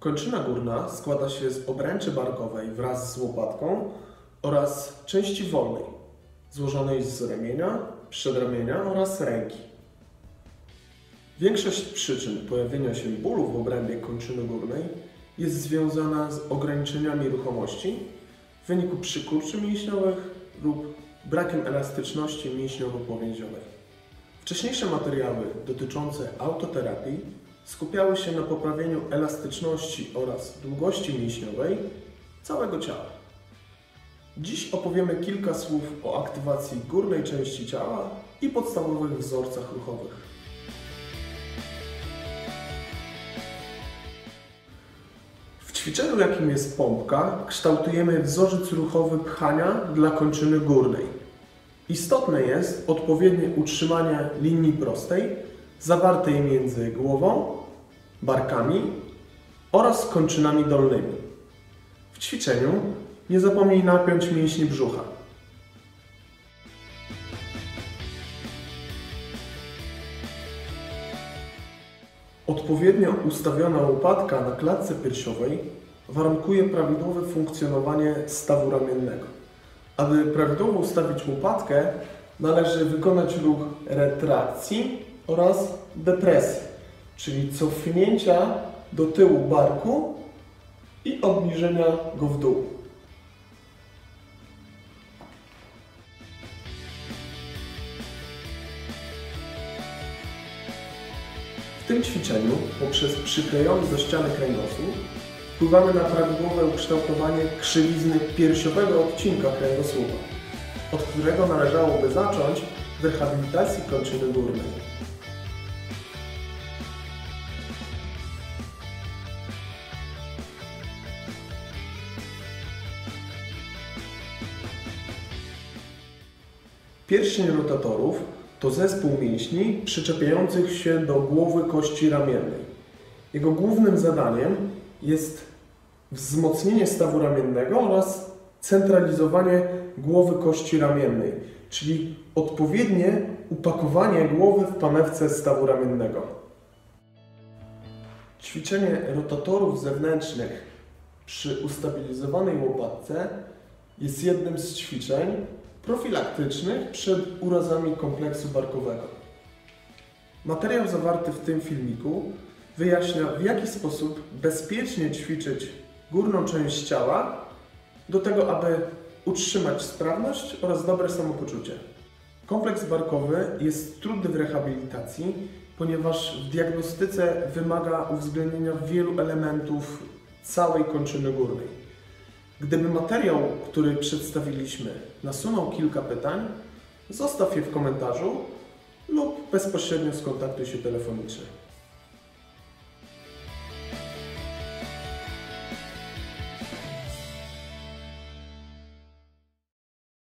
Kończyna górna składa się z obręczy barkowej wraz z łopatką oraz części wolnej, złożonej z ramienia, przedramienia oraz ręki. Większość przyczyn pojawienia się bólu w obrębie kończyny górnej jest związana z ograniczeniami ruchomości w wyniku przykurczy mięśniowych lub brakiem elastyczności mięśniowo-powięziowej. Wcześniejsze materiały dotyczące autoterapii skupiały się na poprawieniu elastyczności oraz długości mięśniowej całego ciała. Dziś opowiemy kilka słów o aktywacji górnej części ciała i podstawowych wzorcach ruchowych. W ćwiczeniu, jakim jest pompka, kształtujemy wzorzec ruchowy pchania dla kończyny górnej. Istotne jest odpowiednie utrzymanie linii prostej, zawartej między głową, barkami oraz kończynami dolnymi. W ćwiczeniu nie zapomnij napiąć mięśni brzucha. Odpowiednio ustawiona łopatka na klatce piersiowej warunkuje prawidłowe funkcjonowanie stawu ramiennego. Aby prawidłowo ustawić łopatkę, należy wykonać ruch retrakcji oraz depresji, czyli cofnięcia do tyłu barku i obniżenia go w dół. W tym ćwiczeniu, poprzez przyklejony do ściany kręgosłup, wpływamy na prawidłowe ukształtowanie krzywizny piersiowego odcinka kręgosłupa, od którego należałoby zacząć w rehabilitacji kończyny górnej. Pierścień rotatorów to zespół mięśni przyczepiających się do głowy kości ramiennej. Jego głównym zadaniem jest wzmocnienie stawu ramiennego oraz centralizowanie głowy kości ramiennej, czyli odpowiednie upakowanie głowy w panewce stawu ramiennego. Ćwiczenie rotatorów zewnętrznych przy ustabilizowanej łopatce jest jednym z ćwiczeń profilaktycznych przed urazami kompleksu barkowego. Materiał zawarty w tym filmiku wyjaśnia, w jaki sposób bezpiecznie ćwiczyć górną część ciała do tego, aby utrzymać sprawność oraz dobre samopoczucie. Kompleks barkowy jest trudny w rehabilitacji, ponieważ w diagnostyce wymaga uwzględnienia wielu elementów całej kończyny górnej. Gdyby materiał, który przedstawiliśmy, nasunął kilka pytań, zostaw je w komentarzu lub bezpośrednio skontaktuj się telefonicznie.